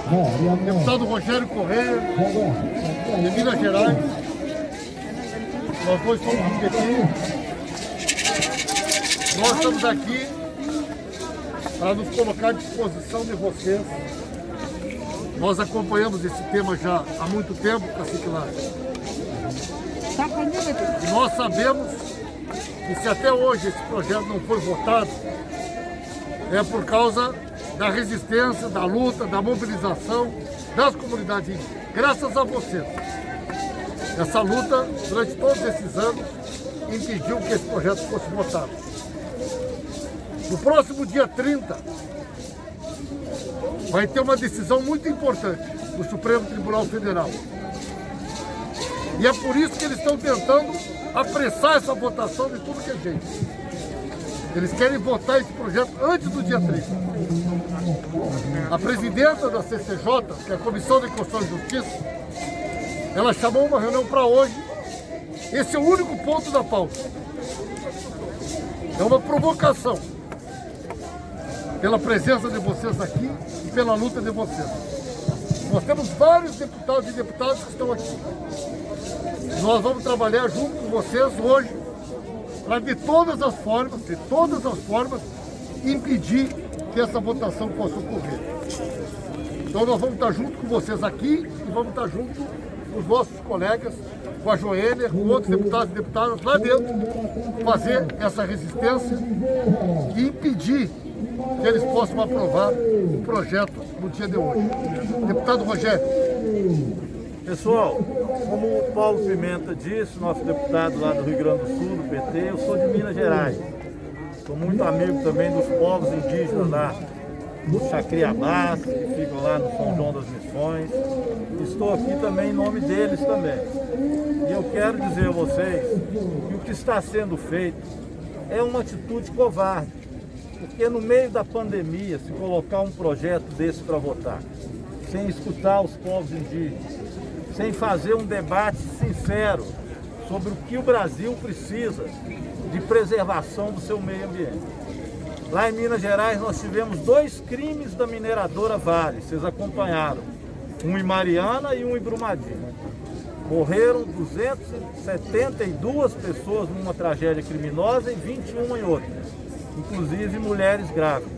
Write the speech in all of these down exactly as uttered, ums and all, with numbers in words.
deputado Rogério Correia, de Minas Gerais. Nós dois somos do P T. Nós estamos aqui para nos colocar à disposição de vocês. Nós acompanhamos esse tema já há muito tempo, Cacique Lara. E nós sabemos que se até hoje esse projeto não foi votado, é por causa da resistência, da luta, da mobilização das comunidades indígenas. Graças a vocês. Essa luta, durante todos esses anos, impediu que esse projeto fosse votado. No próximo dia trinta, vai ter uma decisão muito importante do Supremo Tribunal Federal. E é por isso que eles estão tentando apressar essa votação de tudo que é jeito. Eles querem votar esse projeto antes do dia trinta. A presidenta da C C J, que é a Comissão de Constituição e Justiça, ela chamou uma reunião para hoje. Esse é o único ponto da pauta. É uma provocação pela presença de vocês aqui e pela luta de vocês. Nós temos vários deputados e deputadas que estão aqui. Nós vamos trabalhar junto com vocês hoje para, de todas as formas, de todas as formas, impedir que essa votação possa ocorrer. Então nós vamos estar junto com vocês aqui e vamos estar junto com os nossos colegas, com a Joênia, com outros deputados e deputadas lá dentro, fazer essa resistência e impedir que eles possam aprovar o projeto no dia de hoje. Deputado Rogério. Pessoal, como o Paulo Pimenta disse, nosso deputado lá do Rio Grande do Sul, do P T, eu sou de Minas Gerais. Sou muito amigo também dos povos indígenas lá, dos Chacriabás, que ficam lá no São João das Missões. Estou aqui também em nome deles também. E eu quero dizer a vocês que o que está sendo feito é uma atitude covarde. Porque no meio da pandemia, se colocar um projeto desse para votar, sem escutar os povos indígenas, sem fazer um debate sincero sobre o que o Brasil precisa de preservação do seu meio ambiente. Lá em Minas Gerais nós tivemos dois crimes da mineradora Vale, vocês acompanharam, um em Mariana e um em Brumadinho. Morreram duzentas e setenta e duas pessoas numa tragédia criminosa e vinte e uma em outra, inclusive mulheres grávidas.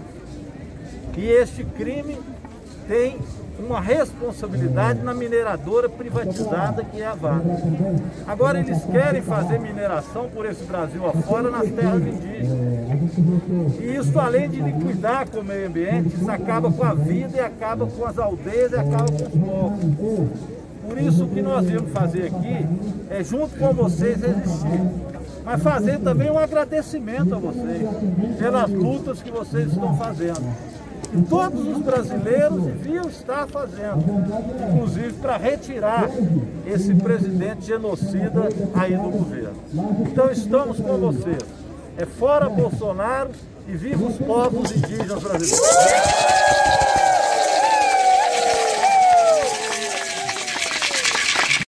E este crime tem uma responsabilidade na mineradora privatizada que é a Vale. Agora eles querem fazer mineração por esse Brasil afora nas terras indígenas. E isso, além de liquidar com o meio ambiente, isso acaba com a vida e acaba com as aldeias e acaba com os povos. Por isso o que nós viemos fazer aqui é, junto com vocês, resistir. Mas fazer também um agradecimento a vocês pelas lutas que vocês estão fazendo. E todos os brasileiros deviam estar fazendo, inclusive para retirar esse presidente genocida aí do governo. Então estamos com vocês. É fora Bolsonaro e viva os povos indígenas brasileiros!